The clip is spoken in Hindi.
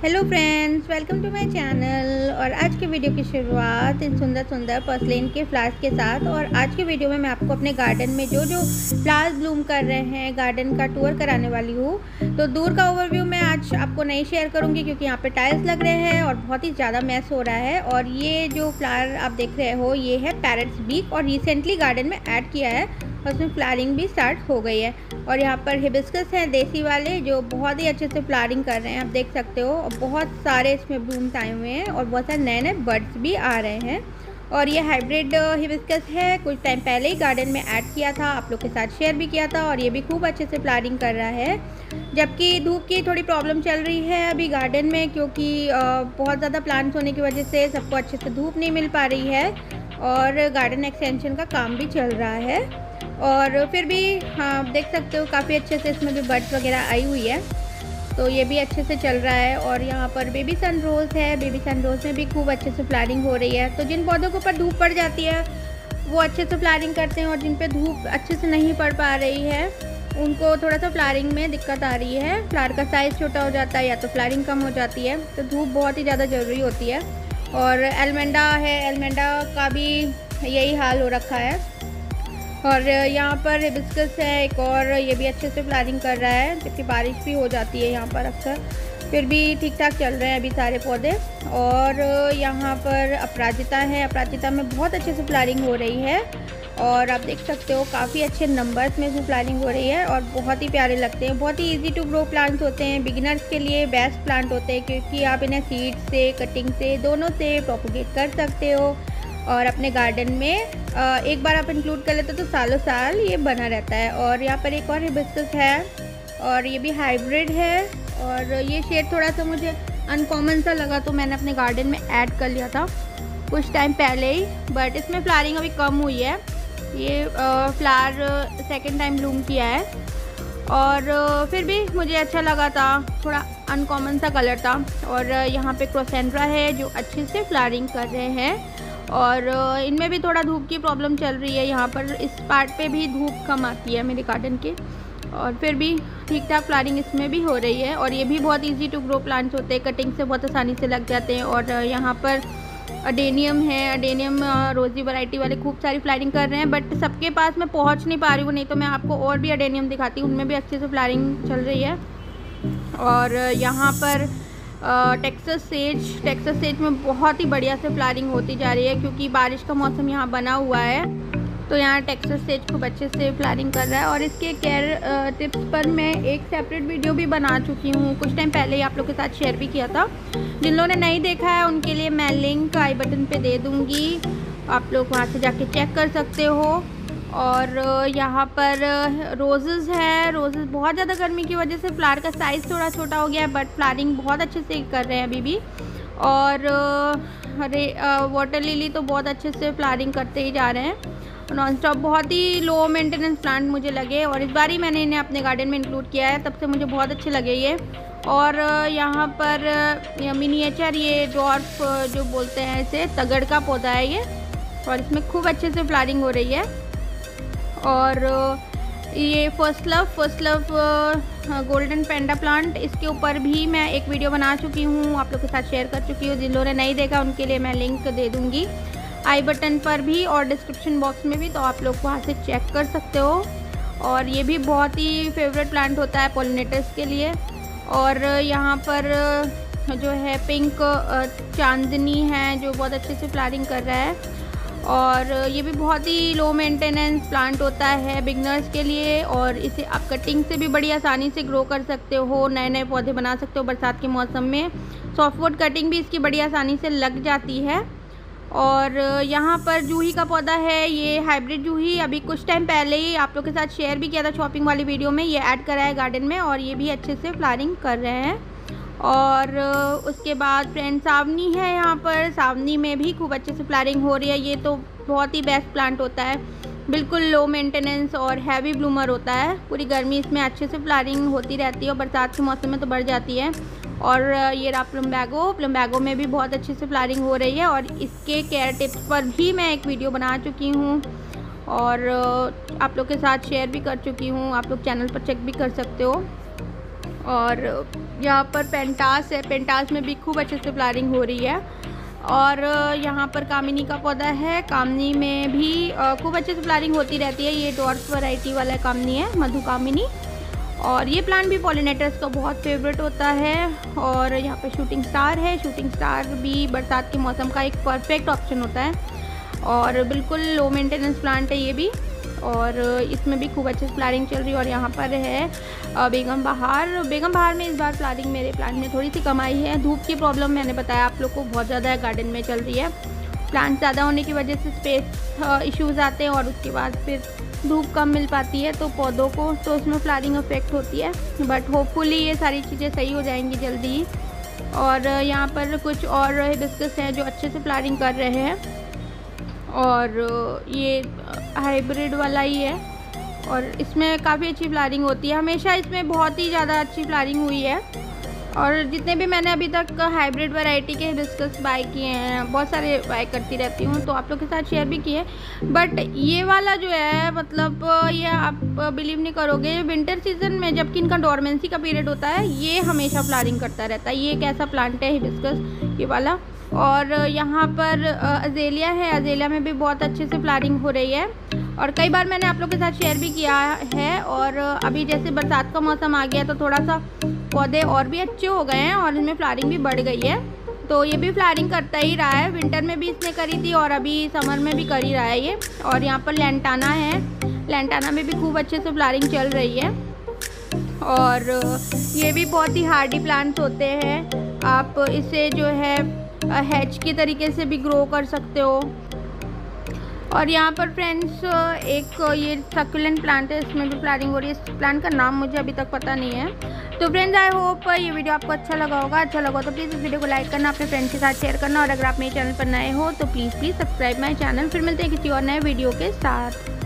Hello friends, welcome to my channel. और आज के वीडियो की शुरुआत इन सुंदर सुंदर पर्सलेन के फ्लावर्स के साथ। और आज के वीडियो में मैं आपको अपने गार्डन में जो जो फ्लावर्स ब्लूम कर रहे हैं गार्डन का टूर कराने वाली हूँ। तो दूर का ओवरव्यू मैं आज आपको नहीं शेयर करूँगी क्योंकि यहाँ पे टाइल्स लग रहे हैं और बहुत ही ज़्यादा मैस हो रहा है। और ये जो फ्लावर आप देख रहे हो ये है पैरट्स बीक और रिसेंटली गार्डन में ऐड किया है और उसमें फ्लावरिंग भी स्टार्ट हो गई है। और यहाँ पर हिबिस्कस हैं देसी वाले जो बहुत ही अच्छे से फ्लावरिंग कर रहे हैं, आप देख सकते हो। और बहुत सारे इसमें ब्लूम्स आए हुए हैं और बहुत सारे नए नए बर्ड्स भी आ रहे हैं। और ये हाइब्रिड हिबिस्कस है, कुछ टाइम पहले ही गार्डन में ऐड किया था, आप लोग के साथ शेयर भी किया था। और ये भी खूब अच्छे से फ्लावरिंग कर रहा है। जबकि धूप की थोड़ी प्रॉब्लम चल रही है अभी गार्डन में, क्योंकि बहुत ज़्यादा प्लांट्स होने की वजह से सबको अच्छे से धूप नहीं मिल पा रही है और गार्डन एक्सटेंशन का काम भी चल रहा है। और फिर भी हाँ, देख सकते हो काफ़ी अच्छे से इसमें भी बर्ड्स वगैरह आई हुई है, तो ये भी अच्छे से चल रहा है। और यहाँ पर बेबी सन रोज़ है, बेबी सन रोज़ में भी खूब अच्छे से फ्लावरिंग हो रही है। तो जिन पौधों के ऊपर धूप पड़ जाती है वो अच्छे से फ्लावरिंग करते हैं, और जिन पे धूप अच्छे से नहीं पड़ पा रही है उनको थोड़ा सा फ्लावरिंग में दिक्कत आ रही है। फ्लावर का साइज़ छोटा हो जाता है या तो फ्लावरिंग कम हो जाती है, तो धूप बहुत ही ज़्यादा ज़रूरी होती है। और एलमेंडा है, एलमेंडा का भी यही हाल हो रखा है। और यहाँ पर हिबिस्कस है एक और, ये भी अच्छे से फ्लावरिंग कर रहा है, जबकि बारिश भी हो जाती है यहाँ पर अक्सर। फिर भी ठीक ठाक चल रहे हैं अभी सारे पौधे। और यहाँ पर अपराजिता है, अपराजिता में बहुत अच्छे से फ्लावरिंग हो रही है और आप देख सकते हो काफ़ी अच्छे नंबर्स में इसमें फ्लावरिंग हो रही है और बहुत ही प्यारे लगते हैं। बहुत ही इजी टू ग्रो प्लांट्स होते हैं, बिगिनर्स के लिए बेस्ट प्लांट होते हैं, क्योंकि आप इन्हें सीड से, कटिंग से, दोनों से प्रोपोगेट कर सकते हो। और अपने गार्डन में एक बार आप इंक्लूड कर लेते हो तो सालों साल ये बना रहता है। और यहाँ पर एक और हिबिस्कस है और ये भी हाइब्रिड है। और ये शेड थोड़ा सा मुझे अनकॉमन सा लगा तो मैंने अपने गार्डन में ऐड कर लिया था कुछ टाइम पहले ही, बट इसमें फ्लावरिंग अभी कम हुई है। ये फ्लावर सेकेंड टाइम ब्लूम किया है और फिर भी मुझे अच्छा लगा था, थोड़ा अनकॉमन सा कलर था। और यहाँ पे क्रोसेंड्रा है जो अच्छे से फ्लावरिंग कर रहे हैं और इनमें भी थोड़ा धूप की प्रॉब्लम चल रही है। यहाँ पर इस पार्ट पे भी धूप कम आती है मेरे गार्डन के, और फिर भी ठीक ठाक फ्लावरिंग इसमें भी हो रही है। और ये भी बहुत इजी टू ग्रो प्लांट्स होते हैं, कटिंग से बहुत आसानी से लग जाते हैं। और यहाँ पर अडेनियम है, अडेनियम रोजी वैरायटी वाले खूब सारी फ्लावरिंग कर रहे हैं, बट सबके पास मैं पहुँच नहीं पा रही हूँ, नहीं तो मैं आपको और भी अडेनियम दिखाती हूँ, उनमें भी अच्छे से फ्लावरिंग चल रही है। और यहाँ पर टेक्सास सेज में बहुत ही बढ़िया से फ्लावरिंग होती जा रही है, क्योंकि बारिश का मौसम यहाँ बना हुआ है, तो यहाँ टेक्सास सेज खूब अच्छे से फ्लावरिंग कर रहा है। और इसके केयर टिप्स पर मैं एक सेपरेट वीडियो भी बना चुकी हूँ, कुछ टाइम पहले ही आप लोग के साथ शेयर भी किया था। जिन लोगों ने नहीं देखा है उनके लिए मैं लिंक आई बटन पे दे दूँगी, आप लोग वहाँ से जाके चेक कर सकते हो। और यहाँ पर रोज़ेज़ है, रोज़ेज़ बहुत ज़्यादा गर्मी की वजह से फ्लावर का साइज़ थोड़ा छोटा हो गया है, बट फ्लावरिंग बहुत अच्छे से कर रहे हैं अभी भी। और वाटर लिली तो बहुत अच्छे से फ्लावरिंग करते ही जा रहे हैं नॉन स्टॉप। बहुत ही लो मेंटेनेंस प्लांट मुझे लगे और इस बार ही मैंने इन्हें अपने गार्डन में इंक्लूड किया है, तब से मुझे बहुत अच्छे लगे ये। और यहाँ पर मिनिएचर, ये डॉर्फ जो बोलते हैं इसे, तगड़ का पौधा है ये, और इसमें खूब अच्छे से फ्लावरिंग हो रही है। और ये first love golden panda plant, इसके ऊपर भी मैं एक वीडियो बना चुकी हूँ, आप लोग के साथ शेयर कर चुकी हूँ। जिन लोगों ने नहीं देखा उनके लिए मैं लिंक दे दूँगी आई बटन पर भी और डिस्क्रिप्शन बॉक्स में भी, तो आप लोग वहाँ से चेक कर सकते हो। और ये भी बहुत ही फेवरेट प्लांट होता है पॉलिनेटर्स के लिए। और यहाँ पर जो है पिंक चांदनी है जो बहुत अच्छे से फ्लावरिंग कर रहा है। और ये भी बहुत ही लो मेंटेनेंस प्लांट होता है बिगनर्स के लिए, और इसे आप कटिंग से भी बड़ी आसानी से ग्रो कर सकते हो, नए नए पौधे बना सकते हो बरसात के मौसम में। सॉफ्टवुड कटिंग भी इसकी बड़ी आसानी से लग जाती है। और यहाँ पर जूही का पौधा है, ये हाइब्रिड जूही, अभी कुछ टाइम पहले ही आप लोग के साथ शेयर भी किया था शॉपिंग वाली वीडियो में, ये ऐड करा है गार्डन में और ये भी अच्छे से फ्लावरिंग कर रहे हैं। और उसके बाद फ्रेंड सावनी है, यहाँ पर सावनी में भी खूब अच्छे से फ्लावरिंग हो रही है। ये तो बहुत ही बेस्ट प्लांट होता है, बिल्कुल लो मेंटेनेंस और हैवी ब्लूमर होता है। पूरी गर्मी इसमें अच्छे से फ्लावरिंग होती रहती है और बरसात के मौसम में तो बढ़ जाती है। और ये रहा प्लम्बैगो में भी बहुत अच्छे से फ्लावरिंग हो रही है, और इसके केयर टिप्स पर भी मैं एक वीडियो बना चुकी हूँ और आप लोग के साथ शेयर भी कर चुकी हूँ, आप लोग चैनल पर चेक भी कर सकते हो। और यहाँ पर पेंटास है, पेंटास में भी खूब अच्छे से फ्लावरिंग हो रही है। और यहाँ पर कामिनी का पौधा है, कामिनी में भी खूब अच्छे से फ्लावरिंग होती रहती है। ये डॉर्फ वैरायटी वाला कामिनी है, मधु कामिनी। और ये प्लांट भी पॉलिनेटर्स का बहुत फेवरेट होता है। और यहाँ पे शूटिंग स्टार है, शूटिंग स्टार भी बरसात के मौसम का एक परफेक्ट ऑप्शन होता है और बिल्कुल लो मेंटेनेंस प्लांट है ये भी। और इसमें भी खूब अच्छे से फ्लावरिंग चल रही है। और यहाँ पर है बेगम बहार। बेगम बहार में इस बार फ्लावरिंग मेरे प्लांट में थोड़ी सी कम आई है। धूप की प्रॉब्लम मैंने बताया आप लोग को बहुत ज़्यादा गार्डन में चल रही है। प्लांट ज़्यादा होने की वजह से स्पेस इश्यूज़ आते हैं और उसके बाद फिर धूप कम मिल पाती है तो पौधों को, तो उसमें फ्लावरिंग अफेक्ट होती है। बट होपफुली ये सारी चीज़ें सही हो जाएंगी जल्दी ही। और यहाँ पर कुछ और हिबिस्कस हैं जो अच्छे से फ्लावरिंग कर रहे हैं और ये हाइब्रिड वाला ही है और इसमें काफ़ी अच्छी फ्लावरिंग होती है। हमेशा इसमें बहुत ही ज़्यादा अच्छी फ्लावरिंग हुई है। और जितने भी मैंने अभी तक हाइब्रिड वैरायटी के हिबिस्कस बाय किए हैं, बहुत सारे बाय करती रहती हूँ तो आप लोग के साथ शेयर भी किए। बट ये वाला जो है मतलब ये आप बिलीव नहीं करोगे, विंटर सीजन में जबकि इनका डोरमेंसी का पीरियड होता है ये हमेशा फ्लावरिंग करता रहता है। ये एक ऐसा प्लांट है हिबिस्कस ये वाला। और यहाँ पर अजेलिया है, अजेलिया में भी बहुत अच्छे से फ्लावरिंग हो रही है और कई बार मैंने आप लोग के साथ शेयर भी किया है। और अभी जैसे बरसात का मौसम आ गया तो थोड़ा सा पौधे और भी अच्छे हो गए हैं और इनमें फ्लावरिंग भी बढ़ गई है। तो ये भी फ्लावरिंग करता ही रहा है, विंटर में भी इसने करी थी और अभी समर में भी कर ही रहा है ये। और यहाँ पर लैंटाना है, लैंटाना में भी खूब अच्छे से फ्लावरिंग चल रही है। और ये भी बहुत ही हार्डी प्लांट्स होते हैं, आप इसे जो है हैच के तरीके से भी ग्रो कर सकते हो। और यहाँ पर फ्रेंड्स एक ये सक्यूलेंट प्लांट है, इसमें भी फ्लावरिंग हो रही है। इस प्लांट का नाम मुझे अभी तक पता नहीं है। तो फ्रेंड्स आई होप ये वीडियो आपको अच्छा लगा होगा। अच्छा लगा तो प्लीज़ इस वीडियो को लाइक करना, अपने फ्रेंड्स के साथ शेयर करना और अगर आप मेरे चैनल पर नए हो तो प्लीज़ सब्सक्राइब माई चैनल। फिर मिलते हैं किसी और नए वीडियो के साथ।